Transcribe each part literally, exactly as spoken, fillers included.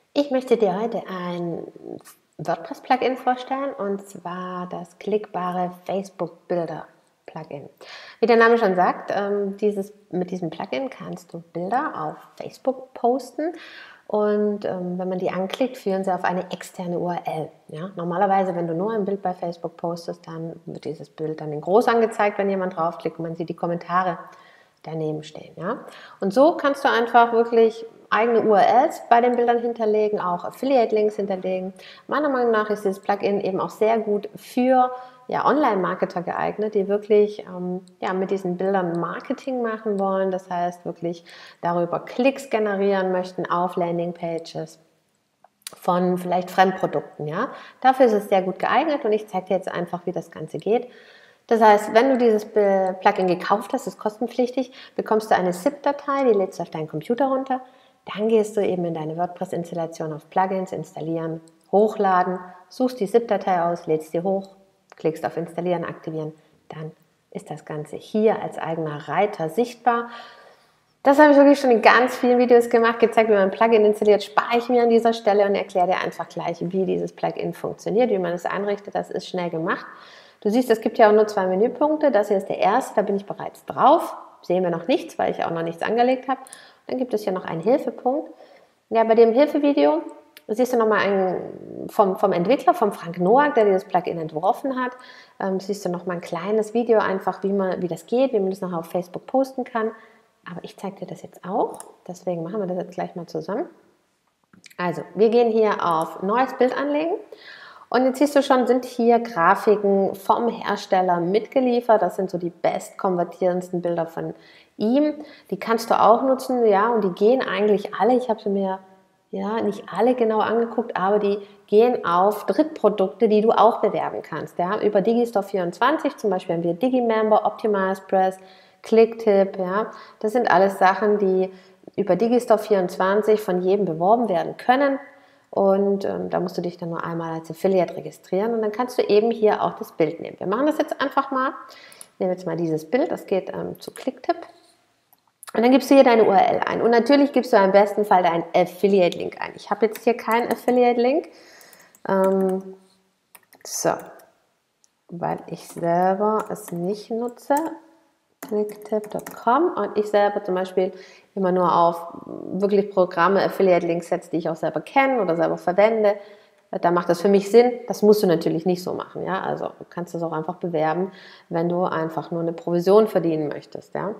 Ich möchte dir heute ein WordPress-Plugin vorstellen, und zwar das klickbare Facebook-Bilder-Plugin. Wie der Name schon sagt, ähm, dieses, mit diesem Plugin kannst du Bilder auf Facebook posten, und ähm, wenn man die anklickt, führen sie auf eine externe U R L. Ja? Normalerweise, wenn du nur ein Bild bei Facebook postest, dann wird dieses Bild dann in groß angezeigt, wenn jemand draufklickt, und man sieht die Kommentare daneben stehen. Ja? Und so kannst du einfach wirklich eigene U R Ls bei den Bildern hinterlegen, auch Affiliate-Links hinterlegen. Meiner Meinung nach ist dieses Plugin eben auch sehr gut für ja, Online-Marketer geeignet, die wirklich ähm, ja, mit diesen Bildern Marketing machen wollen. Das heißt, wirklich darüber Klicks generieren möchten auf Landingpages von vielleicht Fremdprodukten. Ja? Dafür ist es sehr gut geeignet, und ich zeige dir jetzt einfach, wie das Ganze geht. Das heißt, wenn du dieses Plugin gekauft hast, ist kostenpflichtig, bekommst du eine zip-Datei, die lädst du auf deinen Computer runter. Dann gehst du eben in deine WordPress-Installation auf Plugins, installieren, hochladen, suchst die zip-Datei aus, lädst die hoch, klickst auf Installieren, Aktivieren. Dann ist das Ganze hier als eigener Reiter sichtbar. Das habe ich wirklich schon in ganz vielen Videos gemacht, gezeigt, wie man ein Plugin installiert, spare ich mir an dieser Stelle und erkläre dir einfach gleich, wie dieses Plugin funktioniert, wie man es einrichtet. Das ist schnell gemacht. Du siehst, es gibt ja auch nur zwei Menüpunkte. Das hier ist der erste, da bin ich bereits drauf. Sehen wir noch nichts, weil ich auch noch nichts angelegt habe. Dann gibt es hier noch einen Hilfepunkt. Ja, bei dem Hilfevideo siehst du nochmal einen vom, vom Entwickler, vom Frank Noack, der dieses Plugin entworfen hat. Ähm, siehst du nochmal ein kleines Video einfach, wie, man, wie das geht, wie man das nachher auf Facebook posten kann. Aber ich zeige dir das jetzt auch. Deswegen machen wir das jetzt gleich mal zusammen. Also, wir gehen hier auf Neues Bild anlegen. Und jetzt siehst du schon, sind hier Grafiken vom Hersteller mitgeliefert. Das sind so die bestkonvertierendsten Bilder von ihm. Die kannst du auch nutzen, ja, und die gehen eigentlich alle. Ich habe sie mir ja nicht alle genau angeguckt, aber die gehen auf Drittprodukte, die du auch bewerben kannst. Ja, über Digistore vierundzwanzig zum Beispiel haben wir Digimember, OptimizePress, Clicktip. Ja, das sind alles Sachen, die über Digistore vierundzwanzig von jedem beworben werden können. Und ähm, da musst du dich dann nur einmal als Affiliate registrieren, und dann kannst du eben hier auch das Bild nehmen. Wir machen das jetzt einfach mal. Ich nehme jetzt mal dieses Bild, das geht ähm, zu Clicktip. Und dann gibst du hier deine U R L ein. Und natürlich gibst du im besten Fall deinen Affiliate-Link ein. Ich habe jetzt hier keinen Affiliate-Link. Ähm, so, weil ich selber es nicht nutze. Clicktip Punkt com, und ich selber zum Beispiel immer nur auf wirklich Programme, Affiliate-Links setze, die ich auch selber kenne oder selber verwende. Da macht das für mich Sinn. Das musst du natürlich nicht so machen. Ja? Also du kannst das auch einfach bewerben, wenn du einfach nur eine Provision verdienen möchtest. Ja?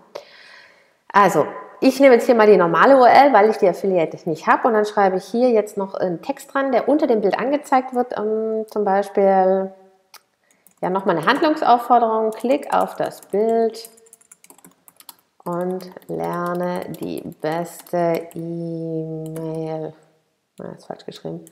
Also, ich nehme jetzt hier mal die normale U R L, weil ich die Affiliate nicht habe, und dann schreibe ich hier jetzt noch einen Text dran, der unter dem Bild angezeigt wird. Um, zum Beispiel ja, nochmal eine Handlungsaufforderung. Klick auf das Bild und lerne die beste E-Mail, das ist falsch geschrieben,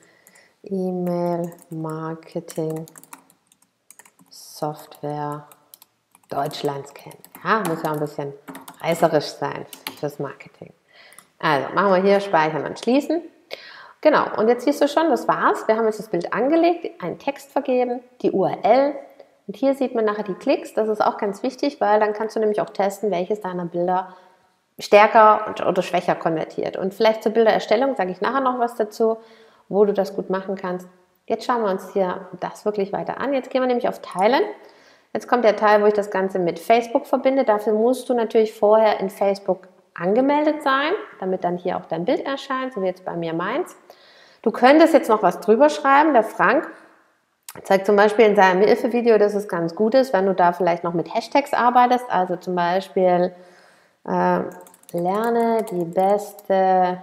E-Mail-Marketing-Software Deutschlands kennen. Ja, muss ja ein bisschen reißerisch sein fürs Marketing. Also machen wir hier Speichern und Schließen. Genau, und jetzt siehst du schon, das war's. Wir haben jetzt das Bild angelegt, einen Text vergeben, die U R L. Und hier sieht man nachher die Klicks. Das ist auch ganz wichtig, weil dann kannst du nämlich auch testen, welches deiner Bilder stärker oder schwächer konvertiert. Und vielleicht zur Bildererstellung sage ich nachher noch was dazu, wo du das gut machen kannst. Jetzt schauen wir uns hier das wirklich weiter an. Jetzt gehen wir nämlich auf Teilen. Jetzt kommt der Teil, wo ich das Ganze mit Facebook verbinde. Dafür musst du natürlich vorher in Facebook angemeldet sein, damit dann hier auch dein Bild erscheint, so wie jetzt bei mir meins. Du könntest jetzt noch was drüber schreiben. Der Frank zeigt zum Beispiel in seinem Hilfevideo, dass es ganz gut ist, wenn du da vielleicht noch mit Hashtags arbeitest. Also zum Beispiel äh, lerne die beste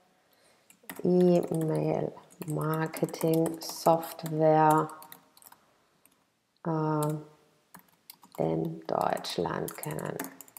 E-Mail-Marketing-Software äh, in Deutschland kennen.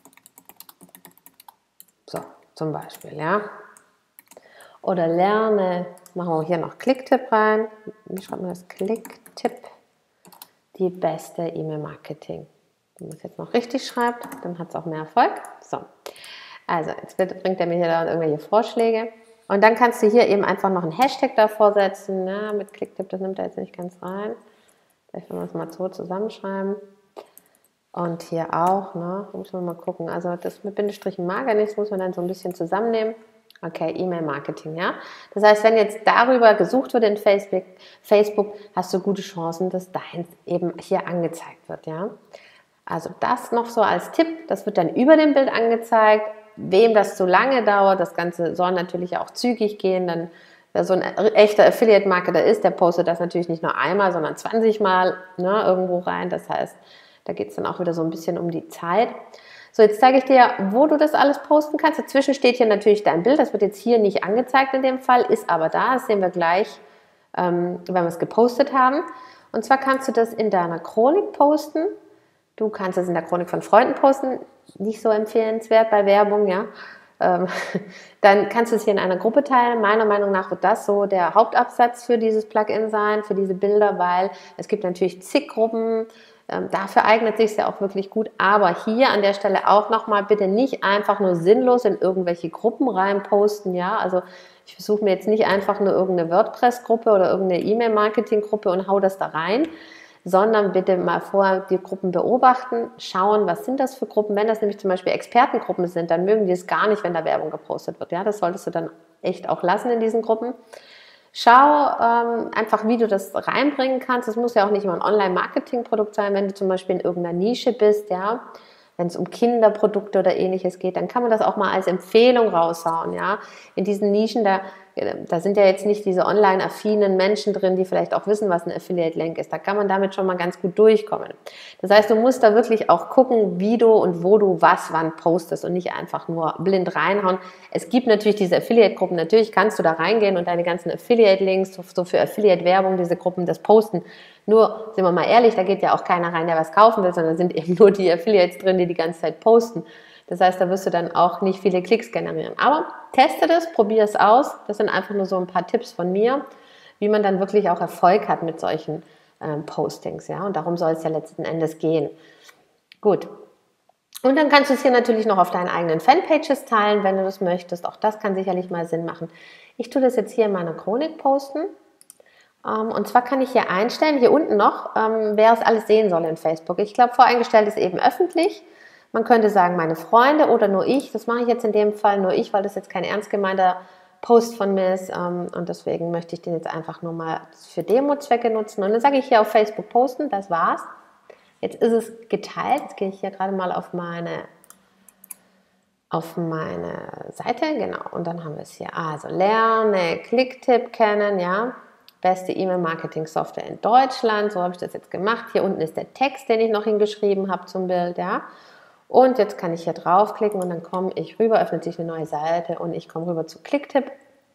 So, zum Beispiel, ja. Oder lerne, machen wir hier noch Clicktip rein. Wie schreibt man das? Clicktip, die beste E-Mail-Marketing. Wenn man es jetzt noch richtig schreibt, dann hat es auch mehr Erfolg. So, also jetzt bringt er mir hier da irgendwelche Vorschläge. Und dann kannst du hier eben einfach noch einen Hashtag davor setzen. Ja, mit Clicktip, das nimmt er jetzt nicht ganz rein. Vielleicht wollen wir es mal so zusammenschreiben. Und hier auch, ne, muss man mal gucken. Also das mit Bindestrichen mag er nicht, das muss man dann so ein bisschen zusammennehmen. Okay, E-Mail-Marketing, ja. Das heißt, wenn jetzt darüber gesucht wird in Facebook, Facebook, hast du gute Chancen, dass deins eben hier angezeigt wird, ja. Also das noch so als Tipp, das wird dann über dem Bild angezeigt. Wem das zu lange dauert, das Ganze soll natürlich auch zügig gehen, dann wer so ein echter Affiliate-Marketer ist, der postet das natürlich nicht nur einmal, sondern zwanzig Mal, ne, irgendwo rein. Das heißt, da geht es dann auch wieder so ein bisschen um die Zeit. So, jetzt zeige ich dir, wo du das alles posten kannst. Dazwischen steht hier natürlich dein Bild. Das wird jetzt hier nicht angezeigt in dem Fall, ist aber da. Das sehen wir gleich, ähm, wenn wir es gepostet haben. Und zwar kannst du das in deiner Chronik posten. Du kannst es in der Chronik von Freunden posten. Nicht so empfehlenswert bei Werbung, ja. Ähm, dann kannst du es hier in einer Gruppe teilen. Meiner Meinung nach wird das so der Hauptabsatz für dieses Plugin sein, für diese Bilder, weil es gibt natürlich zig Gruppen. Ähm, dafür eignet sich es ja auch wirklich gut. Aber hier an der Stelle auch nochmal bitte nicht einfach nur sinnlos in irgendwelche Gruppen rein posten. Ja? Also ich versuche mir jetzt nicht einfach nur irgendeine WordPress-Gruppe oder irgendeine E-Mail-Marketing-Gruppe und hau das da rein, sondern bitte mal vorher die Gruppen beobachten, schauen, was sind das für Gruppen. Wenn das nämlich zum Beispiel Expertengruppen sind, dann mögen die es gar nicht, wenn da Werbung gepostet wird. Ja? Das solltest du dann echt auch lassen in diesen Gruppen. Schau ähm, einfach, wie du das reinbringen kannst. Das muss ja auch nicht immer ein Online-Marketing-Produkt sein, wenn du zum Beispiel in irgendeiner Nische bist, ja. Wenn es um Kinderprodukte oder ähnliches geht, dann kann man das auch mal als Empfehlung raushauen, ja. In diesen Nischen, da, da sind ja jetzt nicht diese online-affinen Menschen drin, die vielleicht auch wissen, was ein Affiliate-Link ist. Da kann man damit schon mal ganz gut durchkommen. Das heißt, du musst da wirklich auch gucken, wie du und wo du was wann postest und nicht einfach nur blind reinhauen. Es gibt natürlich diese Affiliate-Gruppen, natürlich kannst du da reingehen und deine ganzen Affiliate-Links, so für Affiliate-Werbung, diese Gruppen, das posten. Nur, sind wir mal ehrlich, da geht ja auch keiner rein, der was kaufen will, sondern sind eben nur die Affiliates drin, die die ganze Zeit posten. Das heißt, da wirst du dann auch nicht viele Klicks generieren. Aber teste das, probier es aus. Das sind einfach nur so ein paar Tipps von mir, wie man dann wirklich auch Erfolg hat mit solchen ähm, Postings. Ja? Und darum soll es ja letzten Endes gehen. Gut. Und dann kannst du es hier natürlich noch auf deinen eigenen Fanpages teilen, wenn du das möchtest. Auch das kann sicherlich mal Sinn machen. Ich tue das jetzt hier in meiner Chronik posten. Und zwar kann ich hier einstellen, hier unten noch, wer es alles sehen soll in Facebook. Ich glaube, voreingestellt ist eben öffentlich. Man könnte sagen, meine Freunde oder nur ich. Das mache ich jetzt in dem Fall nur ich, weil das jetzt kein ernst gemeinter Post von mir ist. Und deswegen möchte ich den jetzt einfach nur mal für Demo-Zwecke nutzen. Und dann sage ich hier auf Facebook posten, das war's. Jetzt ist es geteilt. Jetzt gehe ich hier gerade mal auf meine, auf meine Seite. Genau, und dann haben wir es hier. Also, lerne Klicktipp kennen, ja. Beste E-Mail-Marketing-Software in Deutschland. So habe ich das jetzt gemacht. Hier unten ist der Text, den ich noch hingeschrieben habe zum Bild, ja. Und jetzt kann ich hier draufklicken und dann komme ich rüber, öffnet sich eine neue Seite und ich komme rüber zu Klicktipp.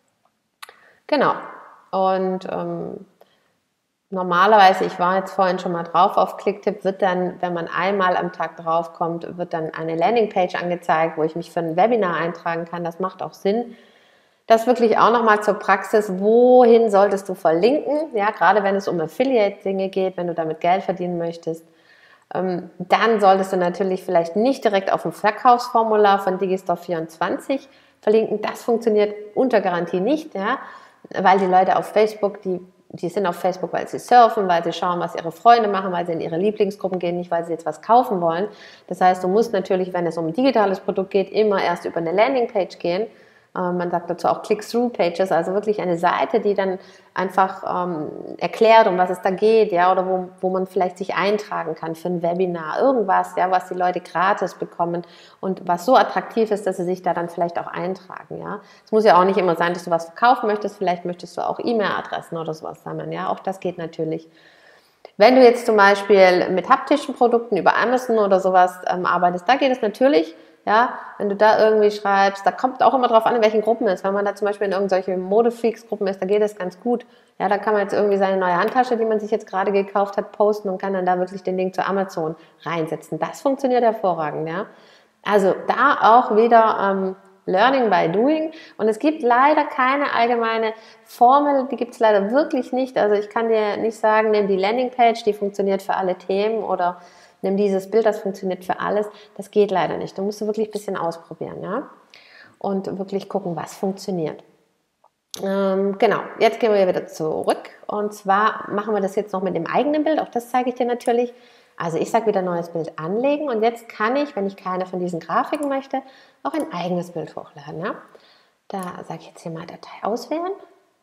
Genau. Und ähm, normalerweise, ich war jetzt vorhin schon mal drauf auf Klicktipp, wird dann, wenn man einmal am Tag draufkommt, wird dann eine Landingpage angezeigt, wo ich mich für ein Webinar eintragen kann. Das macht auch Sinn. Das wirklich auch nochmal zur Praxis, wohin solltest du verlinken, ja, gerade wenn es um Affiliate-Dinge geht, wenn du damit Geld verdienen möchtest, ähm, dann solltest du natürlich vielleicht nicht direkt auf dem Verkaufsformular von Digistore vierundzwanzig verlinken, das funktioniert unter Garantie nicht, ja, weil die Leute auf Facebook, die, die sind auf Facebook, weil sie surfen, weil sie schauen, was ihre Freunde machen, weil sie in ihre Lieblingsgruppen gehen, nicht weil sie jetzt was kaufen wollen. Das heißt, du musst natürlich, wenn es um ein digitales Produkt geht, immer erst über eine Landingpage gehen. Man sagt dazu auch Click-Through-Pages, also wirklich eine Seite, die dann einfach ähm, erklärt, um was es da geht, ja, oder wo, wo man vielleicht sich eintragen kann für ein Webinar, irgendwas, ja, was die Leute gratis bekommen und was so attraktiv ist, dass sie sich da dann vielleicht auch eintragen, ja. Es muss ja auch nicht immer sein, dass du was verkaufen möchtest, vielleicht möchtest du auch E-Mail-Adressen oder sowas sammeln, ja, auch das geht natürlich. Wenn du jetzt zum Beispiel mit haptischen Produkten über Amazon oder sowas ähm, arbeitest, da geht es natürlich. Ja, wenn du da irgendwie schreibst, da kommt auch immer drauf an, in welchen Gruppen es ist. Wenn man da zum Beispiel in irgendwelche Modefreaks-Gruppen ist, da geht das ganz gut. Ja, da kann man jetzt irgendwie seine neue Handtasche, die man sich jetzt gerade gekauft hat, posten und kann dann da wirklich den Link zu Amazon reinsetzen. Das funktioniert hervorragend, ja. Also da auch wieder ähm, Learning by Doing. Und es gibt leider keine allgemeine Formel, die gibt es leider wirklich nicht. Also ich kann dir nicht sagen, nimm die Landingpage, die funktioniert für alle Themen oder nimm dieses Bild, das funktioniert für alles. Das geht leider nicht. Da musst du wirklich ein bisschen ausprobieren, ja? Und wirklich gucken, was funktioniert. Ähm, genau, jetzt gehen wir wieder zurück. Und zwar machen wir das jetzt noch mit dem eigenen Bild. Auch das zeige ich dir natürlich. Also ich sage wieder neues Bild anlegen. Und jetzt kann ich, wenn ich keine von diesen Grafiken möchte, auch ein eigenes Bild hochladen, ja? Da sage ich jetzt hier mal Datei auswählen.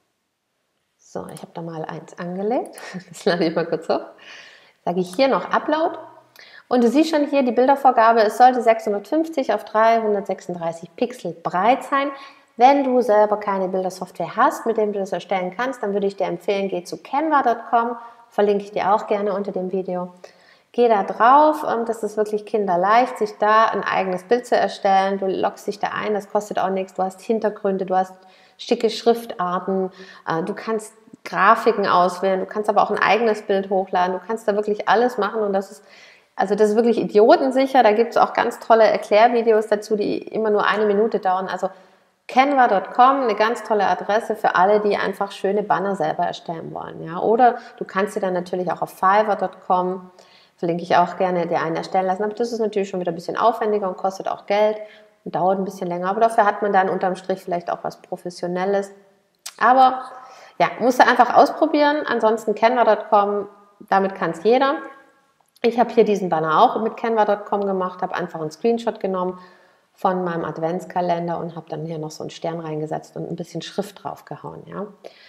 So, ich habe da mal eins angelegt. Das lade ich mal kurz hoch. Sage ich hier noch Upload. Und du siehst schon hier die Bildervorgabe, es sollte sechshundertfünfzig auf dreihundertsechsunddreißig Pixel breit sein. Wenn du selber keine Bildersoftware hast, mit dem du das erstellen kannst, dann würde ich dir empfehlen, geh zu canva punkt com, verlinke ich dir auch gerne unter dem Video. Geh da drauf, das ist wirklich kinderleicht, sich da ein eigenes Bild zu erstellen. Du loggst dich da ein, das kostet auch nichts, du hast Hintergründe, du hast schicke Schriftarten, du kannst Grafiken auswählen, du kannst aber auch ein eigenes Bild hochladen, du kannst da wirklich alles machen und das ist Also das ist wirklich idiotensicher, da gibt es auch ganz tolle Erklärvideos dazu, die immer nur eine Minute dauern. Also canva punkt com, eine ganz tolle Adresse für alle, die einfach schöne Banner selber erstellen wollen. Ja? Oder du kannst sie dann natürlich auch auf fiverr punkt com, verlinke ich auch gerne, dir einen erstellen lassen. Aber das ist natürlich schon wieder ein bisschen aufwendiger und kostet auch Geld und dauert ein bisschen länger. Aber dafür hat man dann unterm Strich vielleicht auch was Professionelles. Aber ja, musst du einfach ausprobieren. Ansonsten canva punkt com, damit kann es jeder. Ich habe hier diesen Banner auch mit canva punkt com gemacht, habe einfach einen Screenshot genommen von meinem Adventskalender und habe dann hier noch so einen Stern reingesetzt und ein bisschen Schrift draufgehauen. Ja.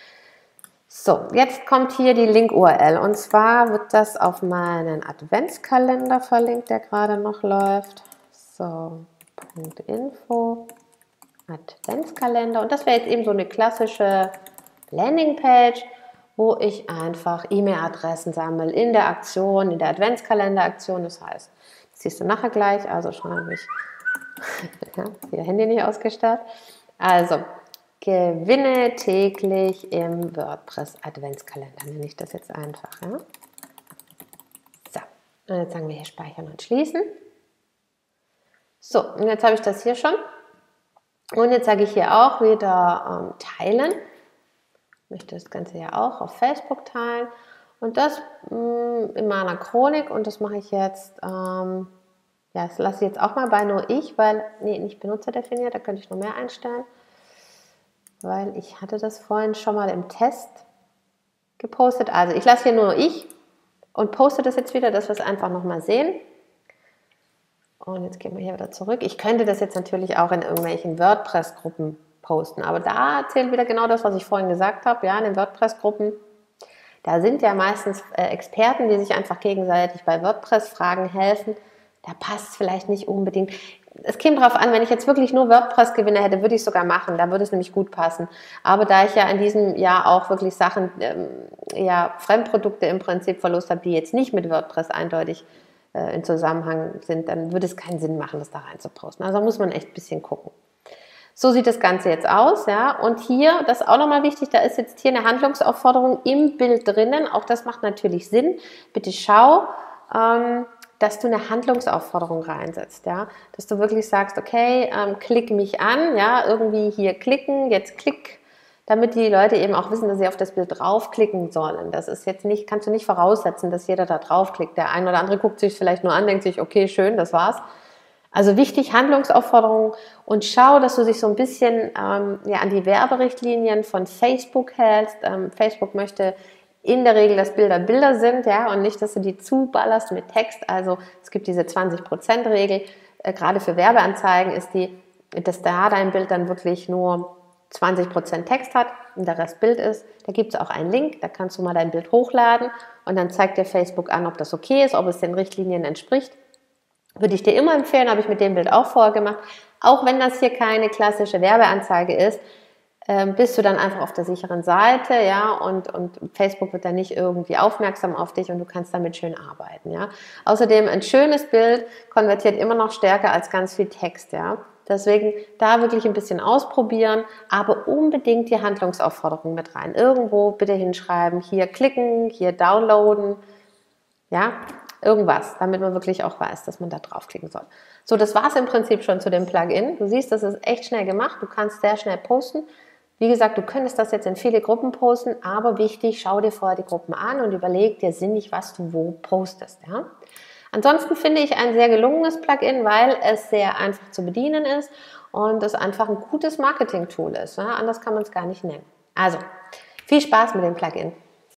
So, jetzt kommt hier die Link-U R L und zwar wird das auf meinen Adventskalender verlinkt, der gerade noch läuft. So, .info, Adventskalender und das wäre jetzt eben so eine klassische Landingpage, wo ich einfach E-Mail-Adressen sammle in der Aktion, in der Adventskalender-Aktion. Das heißt, das siehst du nachher gleich, also schon habe ich ja, ihr Handy nicht ausgestellt. Also, gewinne täglich im WordPress-Adventskalender, nenne ich das jetzt einfach. Ja? So, und jetzt sagen wir hier speichern und schließen. So, und jetzt habe ich das hier schon. Und jetzt sage ich hier auch wieder ähm, teilen. Ich möchte das Ganze ja auch auf Facebook teilen und das mh, in meiner Chronik und das mache ich jetzt, ähm, ja, das lasse ich jetzt auch mal bei nur ich, weil, nee, nicht benutzerdefiniert, da könnte ich noch mehr einstellen, weil ich hatte das vorhin schon mal im Test gepostet. Also ich lasse hier nur ich und poste das jetzt wieder, dass wir es einfach nochmal sehen. Und jetzt gehen wir hier wieder zurück. Ich könnte das jetzt natürlich auch in irgendwelchen WordPress-Gruppen posten. Aber da zählt wieder genau das, was ich vorhin gesagt habe. Ja, in den WordPress-Gruppen, da sind ja meistens äh, Experten, die sich einfach gegenseitig bei WordPress-Fragen helfen. Da passt es vielleicht nicht unbedingt. Es käme darauf an, wenn ich jetzt wirklich nur WordPress-Gewinner hätte, würde ich es sogar machen. Da würde es nämlich gut passen. Aber da ich ja in diesem Jahr auch wirklich Sachen, ähm, ja, Fremdprodukte im Prinzip verlost habe, die jetzt nicht mit WordPress eindeutig äh, in Zusammenhang sind, dann würde es keinen Sinn machen, das da rein zu posten. Also da muss man echt ein bisschen gucken. So sieht das Ganze jetzt aus, ja. Und hier, das ist auch nochmal wichtig, da ist jetzt hier eine Handlungsaufforderung im Bild drinnen. Auch das macht natürlich Sinn. Bitte schau, ähm, dass du eine Handlungsaufforderung reinsetzt, ja. Dass du wirklich sagst, okay, ähm, klick mich an, ja, irgendwie hier klicken, jetzt klick, damit die Leute eben auch wissen, dass sie auf das Bild draufklicken sollen. Das ist jetzt nicht, kannst du nicht voraussetzen, dass jeder da draufklickt. Der ein oder andere guckt sich vielleicht nur an, denkt sich, okay, schön, das war's. Also wichtig, Handlungsaufforderungen und schau, dass du dich so ein bisschen ähm, ja, an die Werberichtlinien von Facebook hältst. Ähm, Facebook möchte in der Regel, dass Bilder Bilder sind, ja, und nicht, dass du die zuballerst mit Text. Also es gibt diese zwanzig Prozent Regel. Äh, gerade für Werbeanzeigen ist die, dass da dein Bild dann wirklich nur zwanzig Prozent Text hat und der Rest Bild ist. Da gibt es auch einen Link, da kannst du mal dein Bild hochladen und dann zeigt dir Facebook an, ob das okay ist, ob es den Richtlinien entspricht. Würde ich dir immer empfehlen, habe ich mit dem Bild auch vorher gemacht. Auch wenn das hier keine klassische Werbeanzeige ist, äh, bist du dann einfach auf der sicheren Seite, ja, und, und Facebook wird dann nicht irgendwie aufmerksam auf dich und du kannst damit schön arbeiten, ja. Außerdem ein schönes Bild konvertiert immer noch stärker als ganz viel Text, ja. Deswegen da wirklich ein bisschen ausprobieren, aber unbedingt die Handlungsaufforderung mit rein. Irgendwo bitte hinschreiben, hier klicken, hier downloaden, ja, irgendwas, damit man wirklich auch weiß, dass man da draufklicken soll. So, das war es im Prinzip schon zu dem Plugin. Du siehst, das ist echt schnell gemacht. Du kannst sehr schnell posten. Wie gesagt, du könntest das jetzt in viele Gruppen posten, aber wichtig, schau dir vorher die Gruppen an und überleg dir sinnig, was du wo postest. Ja? Ansonsten finde ich ein sehr gelungenes Plugin, weil es sehr einfach zu bedienen ist und es einfach ein gutes Marketing-Tool ist. Ja? Anders kann man es gar nicht nennen. Also, viel Spaß mit dem Plugin.